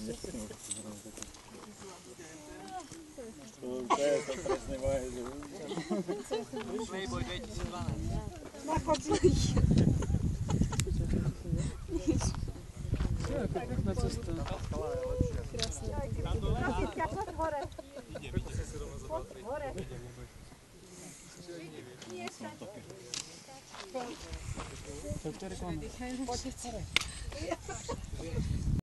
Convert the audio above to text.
To je to presne moje. Playboy 2012. Na chodzi. Na cestę. Krásně. Hore. Hore. To je reklama.